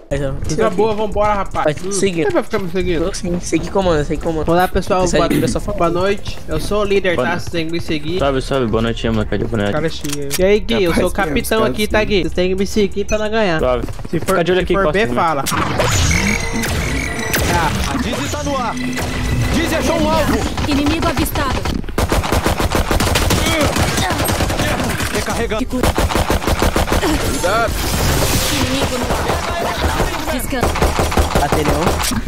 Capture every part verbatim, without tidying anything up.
Fica boa, vambora, rapaz. Vai seguir. Você vai ficar me seguindo? Sim, segui comando, segui comando. Olá, pessoal. Esse Boa, aí, pessoal, fala. boa noite. Eu sou o líder, Boa tá? noite. Vocês têm que me seguir. Salve, salve, boa noite, molecada de boneco. Cara cheia. E aí, Gui? Eu sou o capitão aqui, tá, Gui? Vocês têm que me seguir pra não ganhar. Salve. Se for, Fica de olho se aqui, for Costa, B, né? fala. A Dizzy tá no ar. Dizzy achou um alvo. Inimigo avistado. Recarregando. Cuidado. Inimigo no ar. Descansa. Baterião.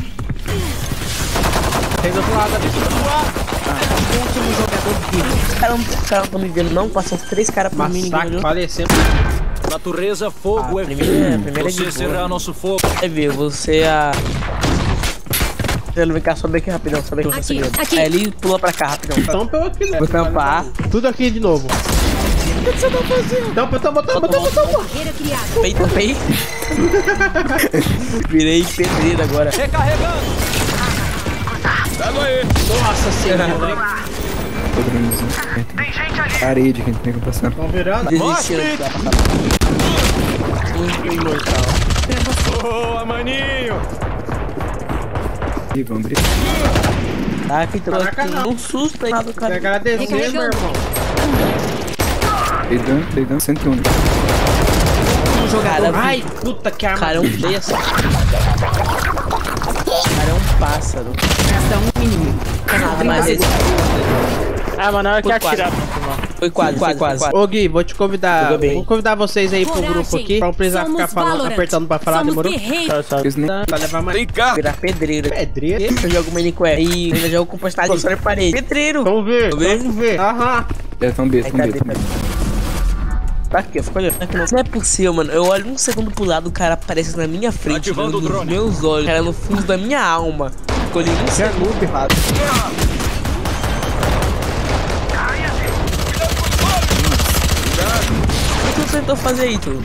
Tem do outro lado ali. Último jogador vivo. Os caras não estão me vendo, não. Passam três caras por mim. Massacre, falecendo. Natureza, fogo Ah, é primeira- fogo. primeira Você de será boa. nosso fogo. Vai ver, você é a... Ele vem cá, sobe aqui rapidão, sobe aqui. Aqui, segredo. aqui. Aí ele pula pra cá rapidão. Tampa eu aqui, né? Vou tampar. Tudo aqui de novo. O que você tá fazendo? Tampa, tampa, tampa, tampa, tampa. Barreira criada. Tampei, tampei. Virei pedreiro agora. Recarregando. Pega aí. Nossa senhora. Parede que a gente tem que passar. Estão virando? Desistiram de dar pra cá. Um imortal. Boa, maninho. Ih, vamos brigar. Tá, que trouxe Caraca, não. um susto aí do Tem que cara. agradecer, meu Recarregando. irmão. Dei dano, dei dano, cento e um. Um jogador. Ai, puta que arma. Cara, é um desse. Cara, é um pássaro. Resta um inimigo. Nada mais esse. Ah, mano, na hora que Foi atirar. Foi quase, quase, quase. Ô Gui, vou te convidar. Jogou bem. Vou convidar vocês aí pro Coragem. grupo aqui. Pra não precisar Somos ficar falando, Valorant. apertando pra falar, Somos demorou? guerreiros. Salve, salve. Eles nem... Pra levar mais. Vem cá. Virar pedreiro. Pedreiro? Eu jogo Minecraft e ainda jogo com postagem de parede. Pedreiro. Vamos ver, Vamos ver? vamos ver. Aham. É, tão B, Aí tão tá B, bem, tão tá B. bem. Tá aqui, eu fico olhando. Não é possível, mano. Eu olho um segundo pro lado, o cara aparece na minha frente, Ativando nos o drone. meus olhos, cara, no fundo da minha alma. Escolhi um segundo pro lado. O que você tentou fazer aí, tu?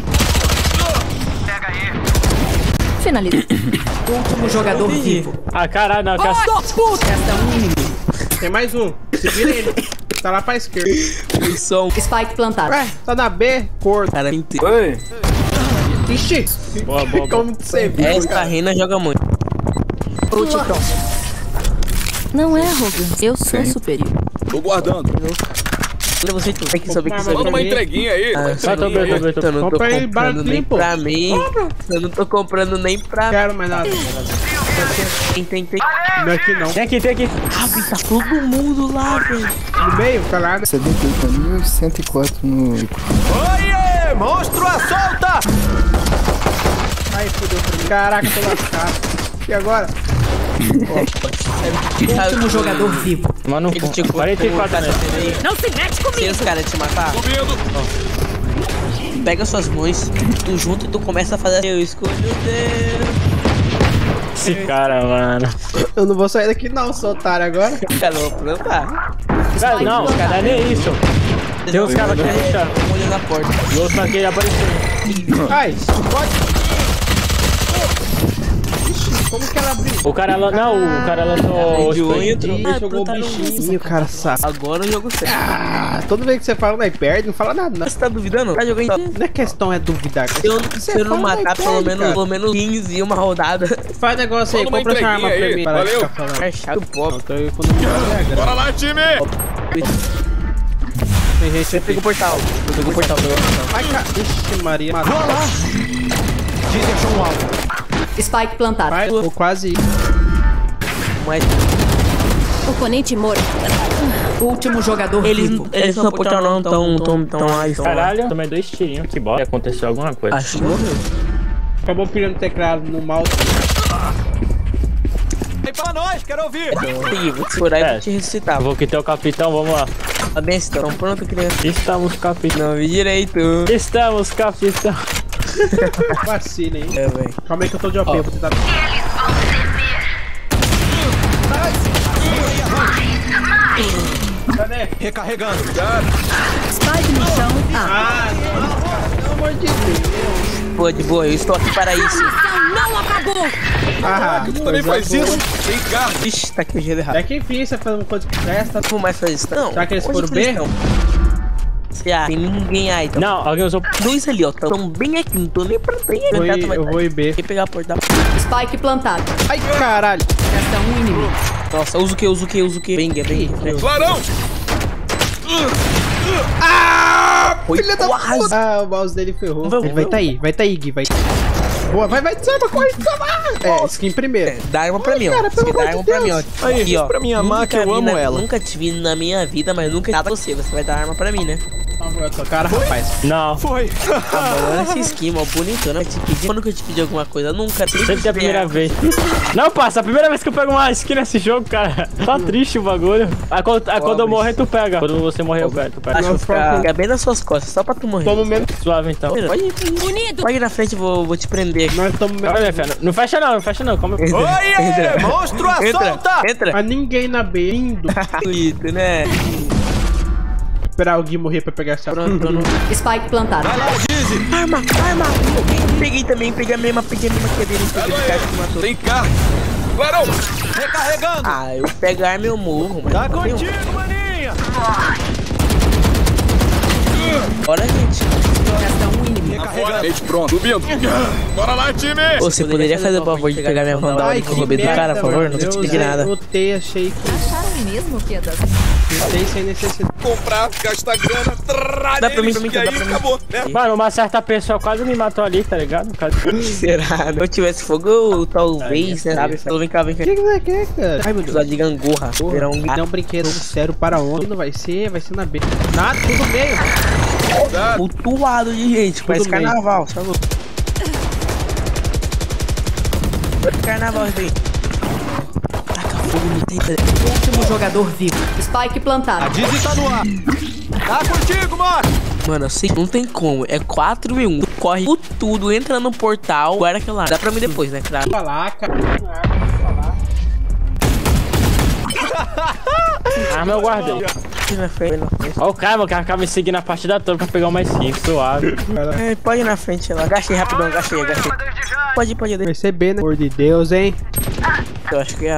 Finaliza. Último jogador vivo. Ah, caralho, não, quero... Resta um inimigo. Tem mais um. Se vira ele. Tá lá pra esquerda. Foi só um Spike plantado. Ué, tá na B, cor. cara inteiro. Oi! Ixi. Boa, boa, boa. Como que você viu, Essa cara? rena joga muito. Ult pronto. Não é arrogância. Eu sou Sim. superior. Tô guardando. Olha você, tu tem que saber que Manda saber. Manda uma entreguinha aí. Ah, uma eu Vai, tô entreguinha bem, tô aí. bem, tô Eu não tô Compra aí, comprando baratinho, nem pô. pra mim. Eu não tô comprando nem pra Não quero mais nada. Tem, tem, tem. Não é aqui não. Tem aqui, tem aqui. Ah, tá todo mundo lá, velho. No meio, tá lá. setenta e oito mil e cento e quatro no... Oiê, monstro à solta. Ai, fodeu pra mim. Caraca, tô lascado. E agora? Último jogador vivo. Mano, Ele te quarenta e quatro, né? Não se mete Se comigo. os caras te matar, Subindo. pega suas mãos, tu junta e tu começa a fazer. Eu escolho Deus. Esse cara, mano. Eu não vou sair daqui não, sou otário agora. Cara, eu vou plantar. Cara, não, cara, nem isso. Tem uns caras aqui a gente tá. Um olho na porta. E o outro aqui apareceu. Ai, pode. Ixi, como que ela abriu? O cara lá. Não, o cara lançou. De unha, Ih, entrou. jogou o bichinho, cara, sabe? Agora eu jogo sério. Ah, toda vez que você fala, não perde, não fala nada, não. Você tá duvidando? Tá jogando. Não é questão, é duvidar. Se eu, se eu não fala, matar vai, pelo perde, menos, cara. pelo menos quinze em uma rodada. Faz negócio aí, Manda uma compra essa arma entreguinha pra aí, mim. Para de valeu. ficar falando. É chato, pobre. Eu tô economizando a grana. Bora lá, time. Tem gente Eu pego o portal. Eu pego o portal. pego o portal. Ai, cara. Ixi, Maria. Matou. Dizzy achou um alvo. Spike plantado. Vai, tô quase. Mas Oponente morto. Último jogador eles, vivo. eles no portal não tão, tão, tão aí. Caralho, tomei dois tirinhos. Que bola. Aconteceu alguma coisa. Acho que morreu. Acabou pirando o teclado no mouse. Vem pra nós, quero ouvir. Consegui, vou te furar e É. vou te ressuscitar. Eu vou quitar o capitão, vamos lá. Tá bem, então pronto, criança. Estamos, capitão. Não vi direito. Estamos, capitão. Vacina, hein? É, velho. Calma aí que eu tô de O P, eu vou tentar. Cadê? Recarregando. Spike no chão. Ah. Ah, não, pelo amor de Deus. Boa, de boa, eu estou aqui para isso. Missão não acabou. Ah, Tu também faz isso? Vem cá. Ixi, tá aqui o jeito errado. É que enfim, você faz uma coisa que presta. Não vou mais fazer isso. Não. Será que eles onde foram que eles B? estão? Ah, tem ninguém aí. Então. Não, alguém usou. Dois ali, ó. Tão bem aqui. Não tô nem pra bem aqui. Vou ir- eu vou ir B. Quem pegar a porta. Spike plantado. Ai, caralho. Resta um inimigo. Nossa, usa o que? Usa o que? Usa o que? Venga, venga. Clarão! Foi Filha da quase. puta. Ah, o mouse dele ferrou. Vamos, Ele vai vamos. tá aí, vai tá aí, Gui, vai. Boa, vai, vai, desarma, corre, desarma. É, skin primeiro. Dá arma pra mim, ó. cara, pelo Você dá amor arma de pra mim, ó. Deus. Aí, Aqui, ó. pra minha Nunca marca, eu vi amo na- ela. Nunca te vi na minha vida, mas nunca nada você. Você vai dar arma pra mim, né? Eu tô cara, rapaz. Não. Foi! Tá bom, olha essa skin, mó bonitona. Eu te pedi. Quando que eu te pedi alguma coisa? Nunca. Sempre que é a primeira vez. Não, parça, a primeira vez que eu pego uma skin nesse jogo, cara. Tá triste o bagulho. Aí quando, aí quando eu morrer, tu pega. Quando você morrer, eu pego. Tu pega. Acho que ficar ficar bem nas suas costas, só pra tu morrer. Tamo menos. Suave então. Pode ir, pode ir. Bonito. Pode ir na frente, vou, vou te prender aqui. Nós estamos menos. Olha, fé, não fecha não, não fecha não. Calma. Entra, Oiê! entra. Monstro à Entra, solta! entra. Mas ninguém na B, indo. Bonito, né? Esperar o Gui morrer pra pegar essa. Pronto, pronto. Spike plantado. Vai lá, Dizzy! Arma, arma. Peguei também, peguei a mesma, peguei a mesma cadeira. Peguei o cara que matou. Tem carro! Clarão! Recarregando! Ah, eu pego a arma e eu morro, mano. Tá Não tem um- contigo, maninha! Bora, gente. Resta um inimigo. Recarregando! Pronto, subindo! Bora lá, time! Ô, você poderia fazer o favor de pegar minha Vandal que eu roubei do cara, por favor? Não te pedi nada. Eu lutei, achei que. Acharam mesmo que ia dar Lutei sem necessidade. Comprar, gastar grana, trrr, Dá pra mim, pra mim, e dá aí pra mim. acabou, né? Mano, uma certa pessoa quase me matou ali, tá ligado? Cara. Será? Se eu tivesse fogo, eu talvez, né? Sabe? Então, vem cá, vem cá. O que que você quer, cara? Ai, meu Deus. Lá de gangorra. Verão. Não é um brinquedo sério para ontem. Não vai ser, vai ser na B. Nada, tudo meio. Mutuado de gente, parece bem. carnaval, sabe? Carnaval, vem. Taca fogo no tempo. Último jogador vivo. Spike A plantado. Dizzy tá no ar! Tá contigo, mano! Mano, eu sei que não tem como. É quatro e um. Tu corre por tudo, entra no portal, guarda aquela lá. Dá pra mim depois, né? Claro. Falar, cara. Arma eu guardei. Aqui na frente, na frente. Ó o cara, o cara acaba me seguindo a partida toda pra pegar uma skin, suave. É, pode ir na frente lá. Agachei rapidão, agachei, agachei. Pode ir, pode ir. Vai ser B, né? Por de Deus, hein? Eu acho que é.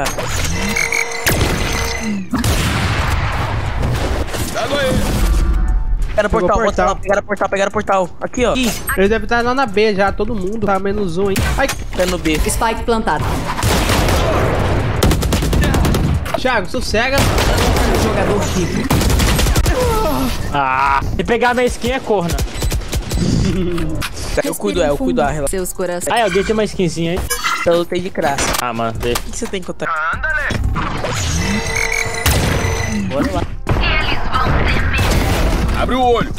Pega aí! Pegaram o portal, portal. bota lá, pegaram o portal, pegaram o portal. Aqui, ó. Ih, Ele deve estar lá na B já, todo mundo. Tá menos um, hein? Ai, tá no B. Spike plantado. Thiago, sossega. Último jogador vivo. Ah, se pegar minha skin é corna. Eu cuido, é, eu cuido, ah, relaxa. seus corações. Aí, alguém tem uma skinzinha aí? Eu lutei de graça. Ah, mano, deixa. O que que você tem que contar? Bora lá. Abre o olho!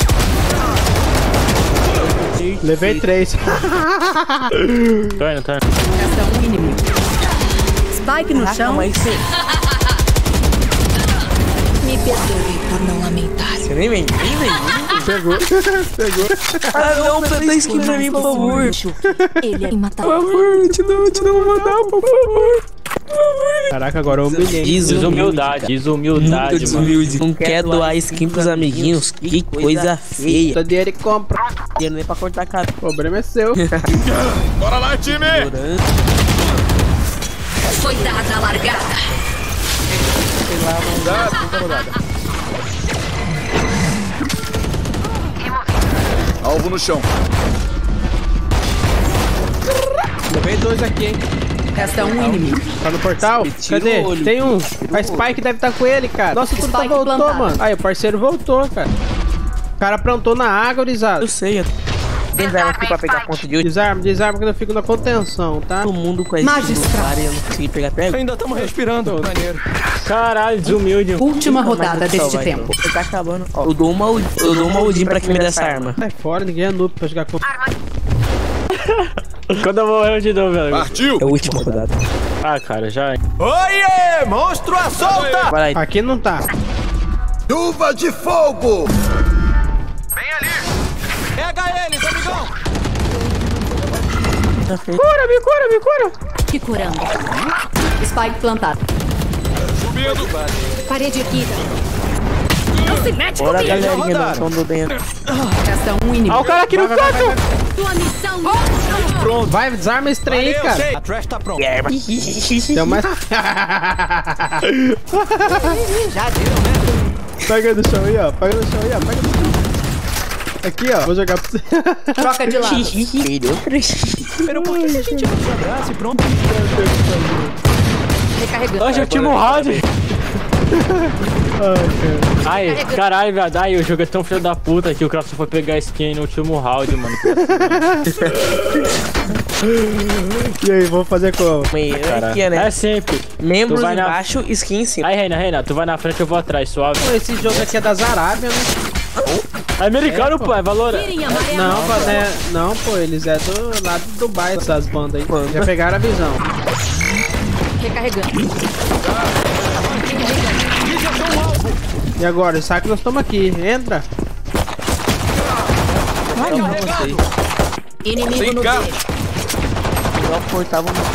Levei três. Tô indo, tô indo. Resta um inimigo. Spike no Caraca, chão. mas você, Me perdoe por não lamentar. você nem vem, nem vem. Pegou. Pegou. Ah, não, planta skin pra mim, por favor. Ele é imatável. Por favor, te dou, te dou uma mandar, por favor. Caraca, agora eu humilhei. Desumildade, desumildade, mano. Desumilde. Não quer doar skin pros amiguinhos? Que coisa feia. Todo dinheiro ele compra. Dinheiro nem pra cortar a cara. O problema é seu. Bora lá, time! Foi dada a largada. Alvo no chão. Levei dois aqui, hein? Resta um inimigo. Tá no portal? Tira Cadê? o olho. Tem um. A Spike deve estar com ele, cara. Nossa, tudo tá Spike voltou, plantado. mano. Aí, o parceiro voltou, cara. O cara plantou na água, Orizado. Eu sei, eu tem desarma aqui pra pegar ponto de oito. Desarma, desarma que eu fico na contenção, tá? Todo mundo com a Magistrado. skin e eu não consegui pegar até. Ainda estamos respirando. Maneiro. Caralho, desumilde. Última Nunca mais rodada eu vou deste salvar, tempo. então. Tá acabando. Ó, eu dou uma, eu dou uma Odin pra quem me dá essa arma. Sai fora, ninguém é noob pra jogar com. Quando eu morrer, eu te dou, velho. Partiu! É a última rodada. Ah, cara, já. Oiê! Monstro à solta! Vai lá. Aqui não tá. Chuva de fogo! Vem ali! Pega eles, amigão! Cura, me cura, me cura. Que curando. Spike plantado. Subindo! Parede aqui. Não se mete Bora, comigo. galerinha, não estão do dentro. Resta um inimigo. Ah, o cara aqui no Vai, vai, vai, canto. vai. Tua missão. Vai, desarma esse trem aí, cara. A trash tá pronta. Tem mais. Já deu, né? Pega no chão aí, ó. Pega no chão aí, ó. Pega no chão. Aqui, ó. Vou jogar pra você. Troca de lado. Pero por que a gente não se abraça e pronto? Recarregando. Hoje eu tive um round. Ai, caralho, velho. Ai, o jogo é tão filho da puta que o Kratos foi pegar a skin no último round, mano. E aí, vamos fazer como? Aqui, né? É sempre. Membros Tu vai na- embaixo, skin em cima. Aí, Reina, Reina, tu vai na frente, eu vou atrás, suave. Pô, esse jogo aqui é das Arábia, né? É americano, É, pô. pô, é valor. Virem amarelo. Não, pô, né? Não, pô, eles é do lado do Dubai, essas bandas aí. Já pegaram a visão. Recarregando. E agora? Sabe que nós estamos aqui. Entra. Ai, não, gostei. Inimigo no B. Eu cortava no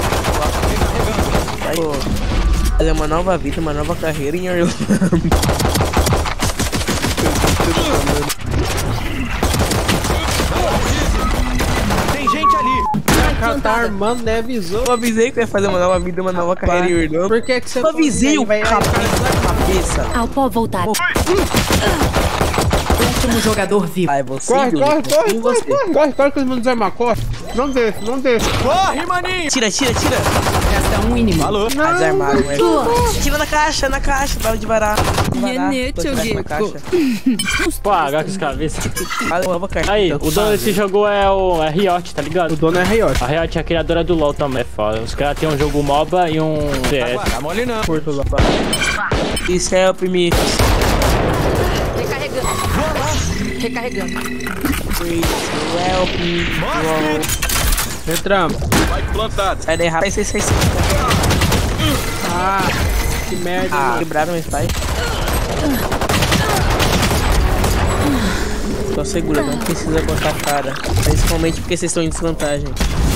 Pô, fazer uma nova vida, uma nova carreira em Orlando. Tem gente ali. O cara tá armando, né? Avisou. Eu avisei que eu ia fazer uma nova vida, uma nova carreira em Orlando. Por que que você Eu avisei o vai cabeça da cabeça. Ao pó voltar. Último jogador vivo. Ai, você, Corre, Yuri, corre, confio corre, em corre, você. corre, corre, corre que os meninos desarmar, corre. Não deixa, não deixa. Corre, maninho. Tira, tira, tira. Resta um inimigo. Alô? Ah, desarmaram, é. Tira na caixa, na caixa, para de varar. Renete, eu digo. Pô, agora com os cabeças. Fala, nova carta. Aí, o dono desse jogo é o é Riot, tá ligado? O dono é Riot. A Riot é a criadora do LoL também, é foda. Os caras têm um jogo MOBA e um C S. Tá mole não. Curto lá. Isso é o primeiro. Recarregando. Recarregando. Help me. Entramos. Vai plantado. Sai daí rápido. Sai, sai, sai. Ah, que merda. Ah, mano. quebraram o spy. Só segura, não precisa botar cara. Principalmente porque vocês estão em desvantagem.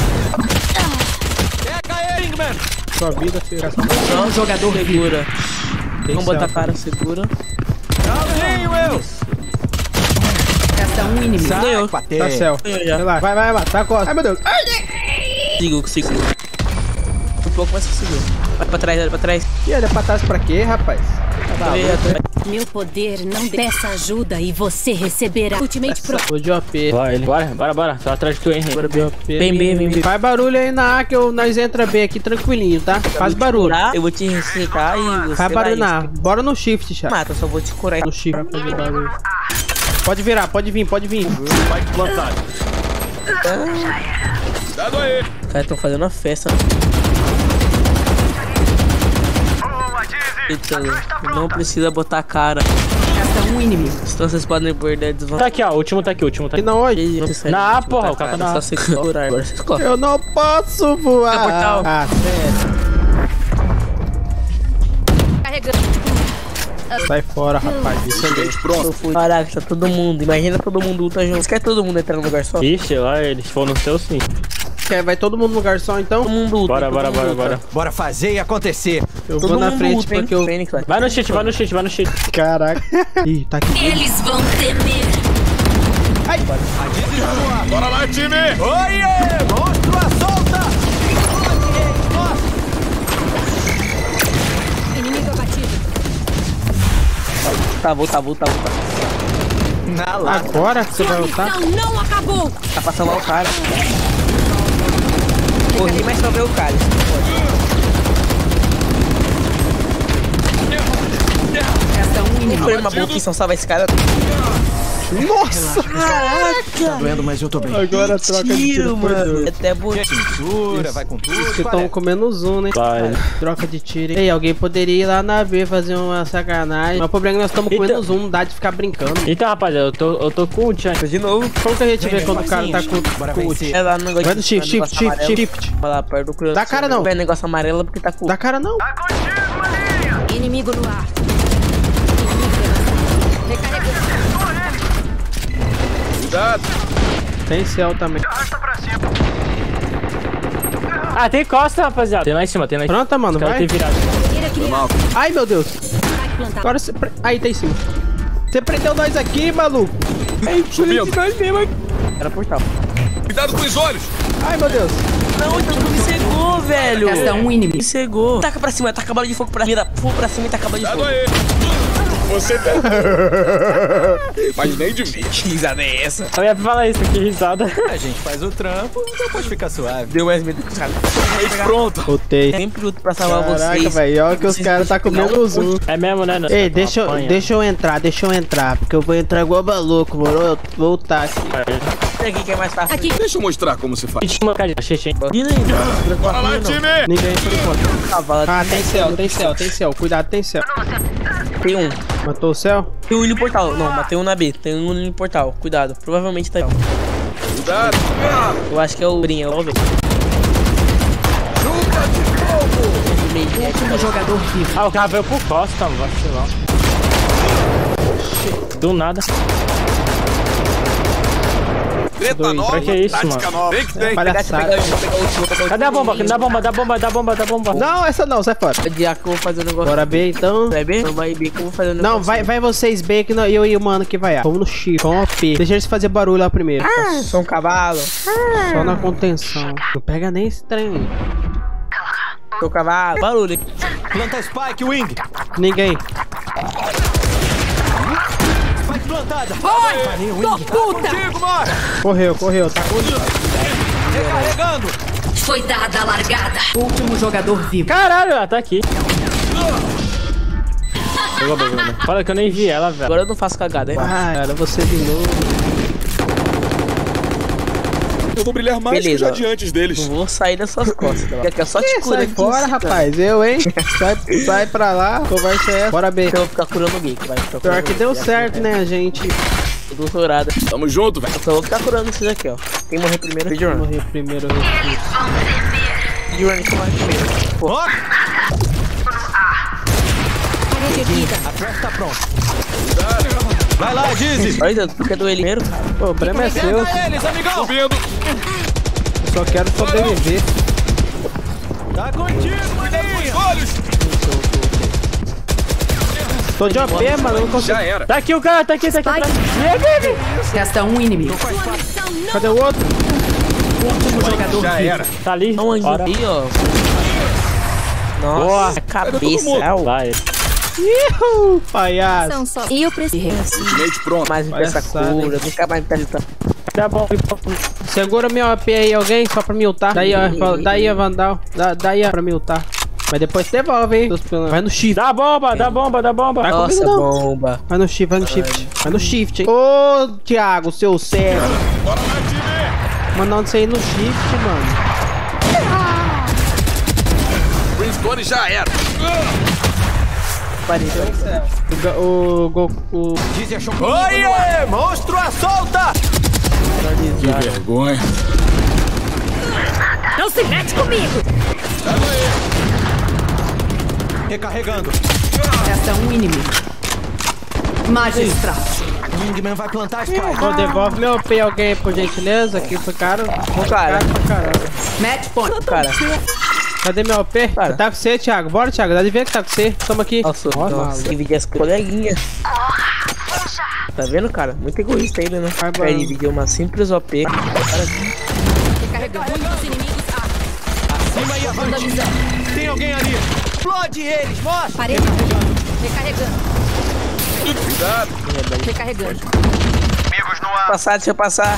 Pega ele, man. Sua vida, filho. Só o jogador segura. Vamos botar selfie. cara, segura. Tchauzinho, eu. Resta um inimigo. Ganhou. Tá céu. Ganhou já. Relaxa. Vai, vai, vai. Tá costa. Ai, meu Deus. Ai. Consigo, consigo. Um pouco mais consigo. Vai pra trás, vai pra trás. E ele é pra trás pra quê, rapaz? Tá Vem, atrás. Meu poder não peça ajuda e você receberá. Ultimate Pro. Tô de O P. Vai, ele. Bora, bora, bora. Tô atrás de tu, hein, Bora, Rei. B O P. Vem B, vem B. Faz barulho aí na A que eu, nós entra B aqui tranquilinho, tá? Faz barulho. Curar, eu vou te receitar e você Faz barulho vai- na A. Bora no shift, chat. Mata, eu só vou te curar. No shift pra fazer barulho. Pode virar, pode vir, pode vir. Vai plantado. Cuidado aí. Os caras estão fazendo uma festa. Eita, não precisa botar a cara. Resta um inimigo. Senão vocês podem perder Tá desvantagem. aqui, ó. O último tá aqui, o último tá Aqui aqui. não hoje. Não precisa Na A, botar porra, a o cara tá cara, na A. só você segurar. Agora vocês correm. Eu não posso voar. É portal. Ah, sério. Carregando. Sai fora, rapaz. Isso é Gente, pronto. Caraca, tá todo mundo. Imagina todo mundo luta junto. Você quer todo mundo entrar no lugar só? Ixi, lá eles foram no seu sim. Quer, vai todo mundo no lugar só, então? Todo mundo luta. Bora, todo bora, mundo bora, luta. bora. Bora fazer e acontecer. Eu Todo vou na mundo frente luta, hein? porque eu... Fênix, vai. Vai no cheat, vai no cheat, vai no cheat. Caraca. Ih, tá aqui. Eles vão temer. Bora lá, time. Oiê, monstro à solta. Inimigo abatido. Tá, vou, tá, vou, tá, vou, tá. Na lá. Agora que você vai lutar? Não, não acabou. Tá passando lá o cara. Corri, mas só ver o cara. Isso Resta um não inimigo. foi uma boa opção salvar esse cara. Nossa! Tá doendo, mas eu tô bem. Agora troca de Tiro, tiro por mano. dois. É até bonito. Cintura, vai com tudo. Vocês qual estão é? comendo zoom, né? Vai. Troca de tiro. Ei, alguém poderia ir lá na B fazer uma sacanagem. Mas o problema é que nós estamos comendo Então- zoom, não dá de ficar brincando. Então, rapaziada, eu tô, eu tô com o Tchan. De novo. Como que a gente vê quando o cara tá com, Bora com ult? vencer. É lá no negócio Vai no shift, no shift, negócio shift, amarelo. shift. Vai lá perto do criança. Dá cara não. Vai negócio amarelo porque tá com. Dá cara não. Inimigo no ar. Cuidado. Tem céu também. Ah, tem costa, rapaziada. Tem lá em cima, tem lá em cima. Pronta, mano, Os caras vai. têm virado. Barreira criada. Ai, meu Deus. Vai plantar. Agora você... pre- Aí, tá em cima. Você prendeu nós aqui, maluco. Ai, Subiu. nós mesmo aqui. Era portal. Cuidado com os olhos. Ai, meu Deus. Não, então tu me cegou, velho. Resta um Me inimigo. cegou. Taca pra cima, taca a bola de fogo pra cima. Fogo pra cima e taca a bola de Cuidado fogo. aí. Você tá... Mas nem devia. Que risada é essa? Eu ia falar isso, que risada. A gente faz o trampo, depois fica suave. Deu mais medo que os caras. Pronto. Botei. Sempre luto pra salvar Caraca, vocês. velho, olha que os Vocês caras tá no final, comendo os um. É mesmo, né? Ei, deixa eu, deixa eu entrar, deixa eu entrar, porque eu vou entrar igual maluco, moro? Eu vou voltar aqui. Aqui que é mais fácil. Aqui. Deixa eu mostrar como se faz. Xixi. Bora lá, time! Ninguém por enquanto. Cavalo. Ah, tem céu, tem céu, tem céu. Cuidado, tem céu. Tem um. Matou o céu? Tem um no portal. Não, matei um na B. Tem um no portal. Cuidado. Provavelmente tá. Cuidado! Eu acho que é o Brinha. Vamos ver. Chupa de fogo! Último jogador vivo. Ah, o cara veio por costa, mano. Vacilão. Do nada. Treta nova, Pra que isso, tática mano? nova. Tem que tem. Palhaçada. Cadê a bomba? Cadê a bomba? Dá bomba, dá bomba, dá bomba. Não, essa não, sai fora. De A que eu vou fazer o negócio. Bora B então. Vai B? Não vai B que eu vou fazer o negócio. Não, vai, vai vocês B que não- eu e o mano que vai A. Vamos no X, com o P. Deixa eles fazer barulho lá primeiro. Ah, sou um cavalo. Só na contenção. Não pega nem esse trem. Sou um cavalo. Barulho. Planta Spike, Wing. Ninguém. Spike plantada. Tô puta! Contigo, Mara. Correu, correu. Tá com... Recarregando. Foi dada a largada. Último jogador vivo. Caralho, ela tá aqui. Pegou, pegou, pegou. Fala que eu nem vi ela, velho. Agora eu não faço cagada, hein? Ah, cara, você de novo. Eu vou brilhar mais Beleza. que os radiantes deles. Não vou sair das suas costas. Aqui é só te Ih, cura sai aqui. fora, rapaz. Eu, hein? Sai, sai pra lá. Conversa é essa. Bora B. Eu vou ficar curando o geek, vai. Ficar Pior curando que o deu geek, certo, vai. né, a gente? Tô doutorada. Tamo junto, velho. Eu só vou ficar curando esses aqui, ó. Quem morrer primeiro, speedrun. Morrer primeiro. eu refiro. Speedrun, quem morrer primeiro. Pô, Ó, Erguida. a festa tá pronta. Vai lá, Dizzy. olha, tu quer doer ele primeiro? Pô, o problema é seu. Pega eles, amigão. Subindo. Eu só quero sobreviver. Tá contigo, maninho. Olhos. Tô de O P, mano. Eu não consigo. Já era. Tá aqui o cara, tá aqui, tá aqui atrás. Resta um inimigo. Cadê o outro? Último jogador Já vivo. era. Tá ali. Não, onde Bora. ali, ó. Nossa, Boa. cabeça. Vai. Ihu, palhaço. São só. E eu preciso. Ultimate pronto. Mais me peça Palhaçada, cura, nunca mais me peça. Tá bom. Segura meu O P aí, alguém, só pra miltar. Daí, ó, daí a Vandal. Da, daí a pra miltar. Mas depois devolve, hein? Vai no shift. Dá bomba, dá bomba, dá bomba. Vai Nossa, comigo, não. bomba. Vai no shift, vai no shift. Vai no shift, hein? Ô, Thiago, seu cego. Bora lá, time. Mandando você ir no shift, mano. Brimstone já era. O, ga- o Goku. O... Dizzy achou. Oiê, monstro à solta. Que vergonha. Não se mete comigo. Recarregando. Resta um inimigo. Magistral. Wingman vai plantar Spike. Pô, devolve meu O P alguém, por gentileza. Aqui foi caro. Foi cara. caro pra caramba. Match point. Cara, Cadê meu O P? Cara. Tá com você, Thiago. Bora, Thiago. Dá de ver que tá com você. Toma aqui. nossa, Nossa, nossa, dividir as coleguinhas. Tá vendo, cara? Muito egoísta ainda, né? Vai, Quer mano. dividir uma simples O P. Recarregando. Muitos inimigos. Cima e Vandalizando. Tem alguém ali. Explode eles, mostra. Parede. Recarregando. Cuidado. Recarregando. Passar, deixa eu passar.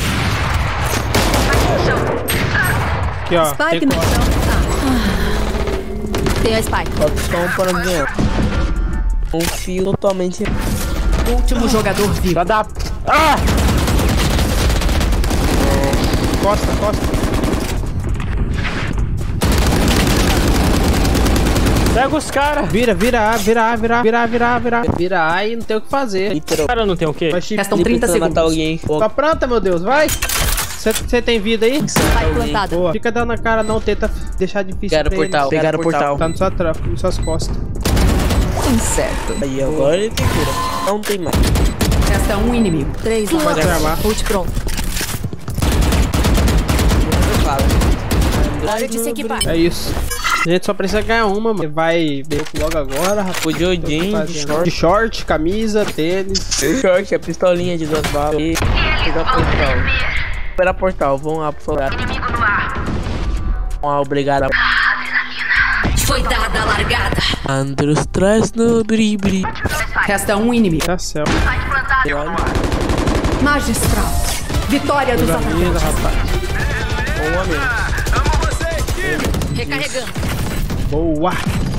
Aqui, ó. Spike Tem no como- chão. Ah. Tem a Spike. Opção para ganhar. Um fio totalmente. Último jogador vivo. Já dá. Ah! Costa, costa. Pega os caras. Vira, vira A, vira A, vira A, vira A, vira A, vira A. Vira A e não tem o que fazer. Literal. Cara, não tem o quê? Vai shift. Restam trinta Tentando matar segundos. alguém. Pô, Tá pronta, meu Deus, vai. Você tem vida aí? Spike plantado. Boa. Fica dando a cara, não. Tenta deixar difícil pegaram o pra portal. eles. Pegaram o portal. Tá na sua tropa, nas suas costas. Incerto. Aí, agora ele tem cura. Não tem mais. Resta um inimigo. Três lá. Pode armar. Ult pronto. Eu falo. Hora de se equipar. É isso. A gente só precisa ganhar uma, mano. Vai ver logo agora, rapaz. O de Odin, de De short. short, camisa, tênis. Short, a pistolinha de duas balas. E pegar portal. Espera portal, vão lá, por favor. Vamos lá, obrigado. Foi dada a largada. Andros traz no bribri. Resta um inimigo. Tá céu. Magistral. Vitória dos Camisa, atacantes. rapaz. Um amigo. Recarregando. Boa.